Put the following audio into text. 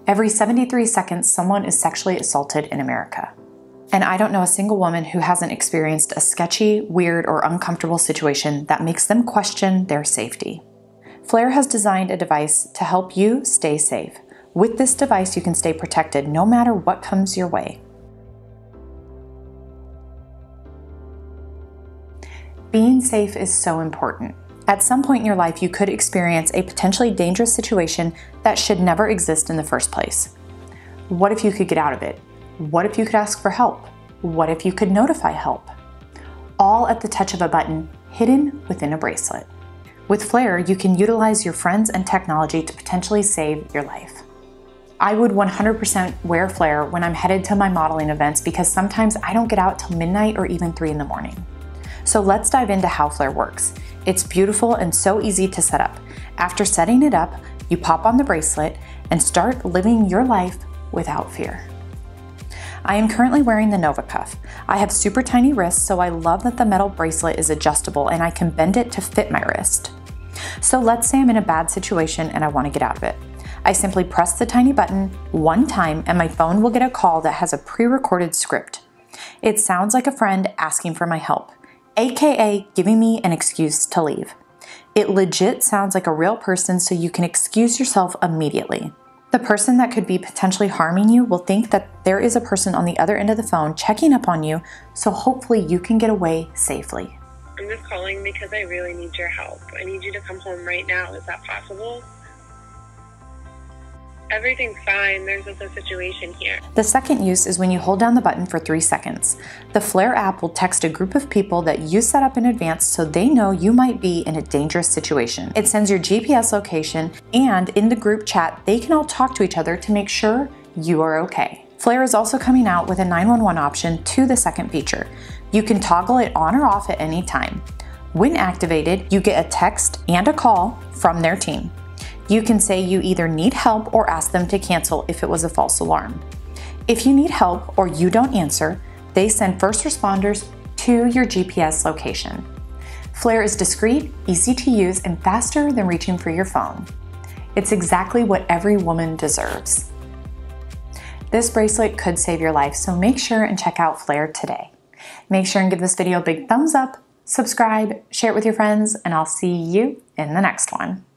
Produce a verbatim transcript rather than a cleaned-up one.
Every seventy-three seconds, someone is sexually assaulted in America. And I don't know a single woman who hasn't experienced a sketchy, weird, or uncomfortable situation that makes them question their safety. Flare has designed a device to help you stay safe. With this device, you can stay protected no matter what comes your way. Being safe is so important. At some point in your life, you could experience a potentially dangerous situation that should never exist in the first place. What if you could get out of it? What if you could ask for help? What if you could notify help? All at the touch of a button, hidden within a bracelet. With Flare, you can utilize your friends and technology to potentially save your life. I would one hundred percent wear Flare when I'm headed to my modeling events because sometimes I don't get out till midnight or even three in the morning. So let's dive into how Flare works. It's beautiful and so easy to set up. After setting it up, you pop on the bracelet and start living your life without fear. I am currently wearing the Nova Cuff. I have super tiny wrists, so I love that the metal bracelet is adjustable and I can bend it to fit my wrist. So let's say I'm in a bad situation and I want to get out of it. I simply press the tiny button one time and my phone will get a call that has a pre-recorded script. It sounds like a friend asking for my help, aka giving me an excuse to leave. It legit sounds like a real person, so you can excuse yourself immediately. The person that could be potentially harming you will think that there is a person on the other end of the phone checking up on you, so hopefully you can get away safely. I'm just calling because I really need your help. I need you to come home right now. Is that possible? Everything's fine. There's just a situation here. The second use is when you hold down the button for three seconds. The Flare app will text a group of people that you set up in advance so they know you might be in a dangerous situation. It sends your G P S location, and in the group chat, they can all talk to each other to make sure you are okay. Flare is also coming out with a nine one one option to the second feature. You can toggle it on or off at any time. When activated, you get a text and a call from their team. You can say you either need help or ask them to cancel if it was a false alarm. If you need help or you don't answer, they send first responders to your G P S location. Flare is discreet, easy to use, and faster than reaching for your phone. It's exactly what every woman deserves. This bracelet could save your life, so make sure and check out Flare today. Make sure and give this video a big thumbs up, subscribe, share it with your friends, and I'll see you in the next one.